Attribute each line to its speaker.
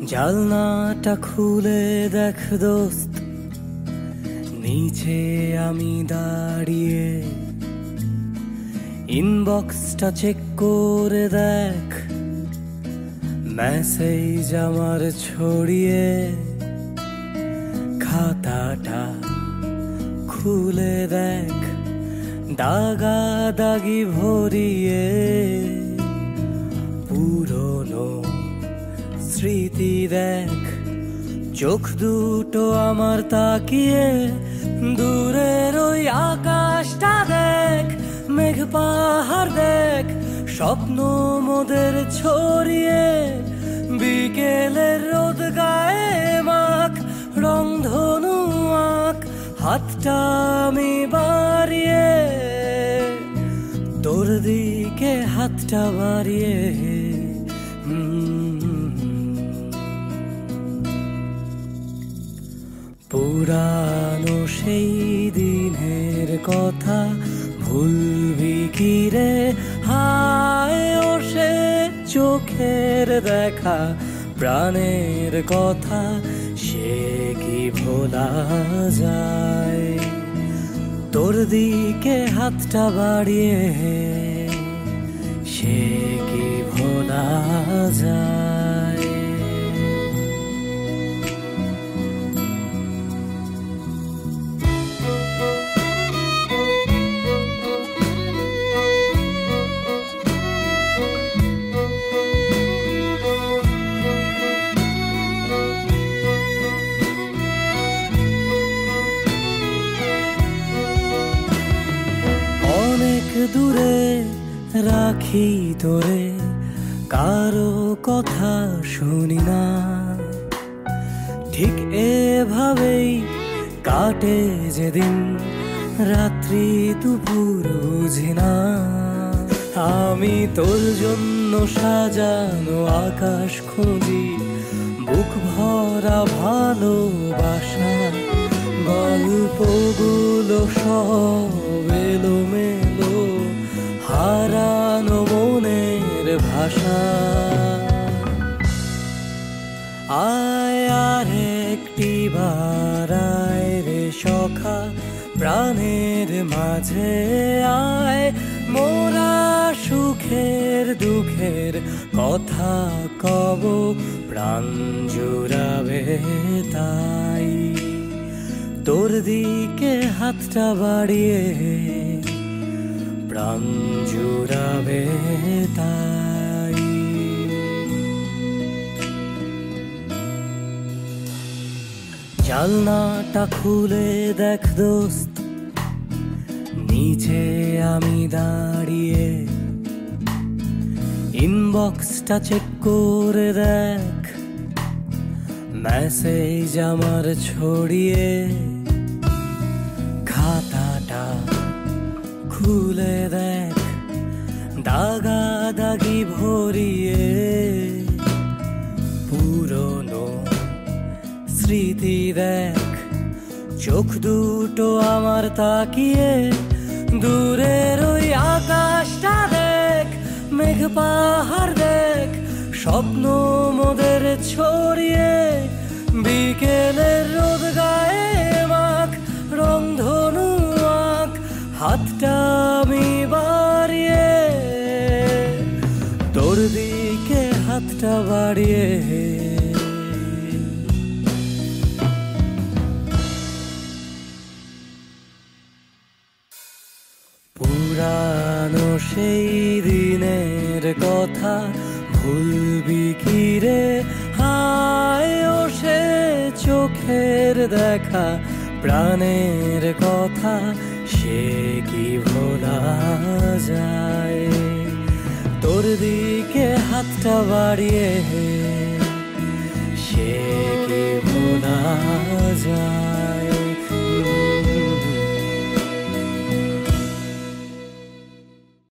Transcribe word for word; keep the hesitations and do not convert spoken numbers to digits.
Speaker 1: জালনাটা খুলে দেখ দোস্ত, নিচে আমি দাঁড়িয়ে। ইনবক্সটা চেক করে দেখ, মেসেজ আমার ছড়িয়ে। খাতাটা খুলে দেখ, দাগা দাগি ভরিয়ে। পুরনো স্মৃতি দেখ, চোখ দুটো আমার তাকিয়ে। দূরের ওই আকাশটা দেখ, মেঘ পাহাড় দেখ, স্বপ্ন মোদের ছড়িয়ে। বিকেলের রোদ গায়ে মাখ, রংধনু আঁক, হাতটা আমি বাড়িয়ে। তোর দিকে হাতটা বাড়িয়ে। পুরানো সেই দিনের কথা ভুলবি কি রে? হায় ও সে চোখের দেখা, প্রাণের কথা সে কি ভোলা যায়? তোর দিকে হাতটা বাড়িয়ে সে কি ভোলা যায়? দূরে রাখি তোরে, কারো কথা শুনি না। ঠিক এভাবেই কাটে যেদিন, রাত্রি দুপুর বুঝি না। আমি তোর জন্য সাজানো আকাশ খুঁজি, বুক ভরা ভালোবাসা। গল্পগুলো সব এলোমেলো, হারানো মনের ভাষা। আয় আর একটি বার আয় রে সখা, প্রাণের মাঝে আয়। মোরা সুখের দুঃখের কথা কব, প্রাণ জুড়াবে তাই। তোর দিকে হাতটা বাড়িয়ে প্রাণ জুড়াবে তাই। জালনাটা খুলে দেখ দোস্ত, নিচে আমি দাঁড়িয়ে। ইনবক্সটা চেক করে দেখ, মেসেজ আমার ছড়িয়ে। খাতাটা খুলে দেখ, দাগা দাগি ভরিয়ে। পুরনো স্মৃতি দেখ, চোখ দুটো আমার তাকিয়ে। দূরের ওই আকাশটা দেখ, মেঘ পাহাড় দেখ, স্বপ্ন মোদের ছড়িয়ে। বিকেলের রোদ গায়ে মাখ, রংধনু আঁক, হাতটা আমি বাড়িয়ে। তোর দিকে হাতটা বাড়িয়ে পুরানো সেই দিনের কথা ভুলবি কি রে? হায় ও সে চোখের দেখা, প্রাণের কথা সে কি ভোলা যায়? তোর দিকে হাতটা বাড়িয়ে সে কি ভোলা যায়?